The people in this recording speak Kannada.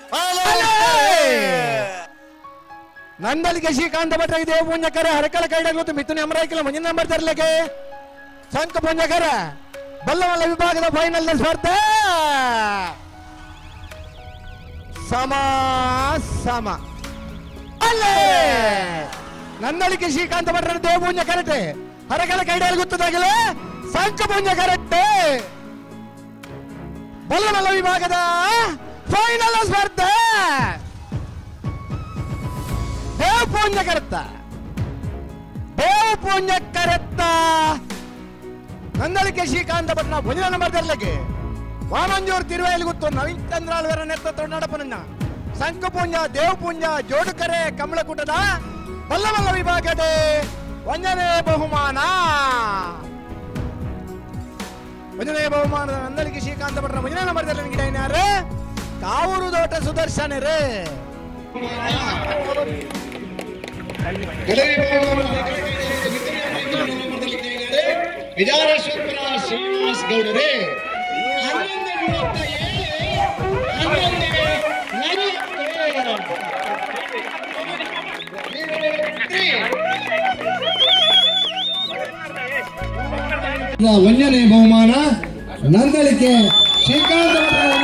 ನಂದಲಿಗೆ ಶ್ರೀಕಾಂತ ಭಟ್ರಿಗೆ ದೇವ ಪುಣ್ಯಕರ ಹರಕಲ ಕೈಡಾಗುತ್ತೆ ಮಿಥುನ ಅಮರಾಯ್ಕಲ ಮುಂದಿನ ನಂಬರ್ ತರಲಿಕ್ಕೆ ಸಂಕ ಪುಣ್ಯಕರ ಬಲ್ಲಮಲ್ಲ ವಿಭಾಗದ ಫೈನಲ್ ಸ್ಪರ್ಧೆ ಸಮ ಸಮ ಅಲ್ಲೇ ನಂದಲಿಗೆ ಶ್ರೀಕಾಂತ ಭಟ್ರ ದೇವ ಪುಣ್ಯ ಕರಟೆ ಹರಕಲ ಕೈಡಾಲ್ ಗೊತ್ತದಾಗಲೇ ಸಂಕ ಪುಣ್ಯ ಕರಟೆ ಬಲ್ಲಮಲ್ಲ ವಿಭಾಗದ ಫೈನಲ್ ಸ್ಪರ್ಧೆ ದೇವ್ ಪುಣ್ಯ ಕರೆತ್ತ ನಂದಳಿಕೆ ಶ್ರೀಕಾಂತ ಭಟ್ನ ಮುಂದಿನ ನಂಬರ್ ತರಲಿಕ್ಕೆ ವಾಮಂಜೂರು ತಿರುವೆಯಲ್ಲಿ ಗೊತ್ತು ನವೀನ್ ಚಂದ್ರಾಳ್ವರ ನೇತೃತ್ವ ನಡಪನನ್ನ ಸಂಕಪುಂಜ ದೇವಪುಂಜ ಜೋಡುಕರೆ ಕಮಲಕೂಟದ ಬಲ್ಲಮಲ್ಲ ವಿಭಾಗದ ಒಂದನೇ ಬಹುಮಾನ ನಂದಳಿಕೆ ಶ್ರೀಕಾಂತ ಭಟ್ನ ಮುಂದಿನ ನಂಬರ್ ತರಲಿಕ್ಕೆ ಗಿಡ ಕಾವೂರು ದೋಟ ಸುದರ್ಶನ ರೇ ವಿಜಾರೇಶ್ವರ ಶ್ರೀನಿವಾಸ್ ಗೌಡರೇ 11ನೇ ಬಹುಮಾನ ನಂದಳಿಕೆ ಶ್ರೀಕಾಂತ